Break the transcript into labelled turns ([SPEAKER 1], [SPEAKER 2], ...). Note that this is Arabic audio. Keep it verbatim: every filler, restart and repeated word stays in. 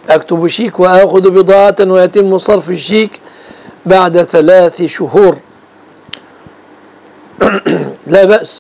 [SPEAKER 1] أكتب شيك وآخذ بضاعة ويتم صرف الشيك بعد ثلاث شهور لا بأس.